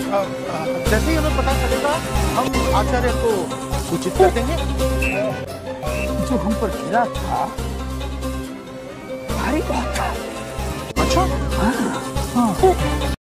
जैसे ही हमें पता चलेगा हम आचार्य को सूचित कर देंगे। जो हम पर गिरा था भारी बहुत था। अच्छा। हाँ, हाँ।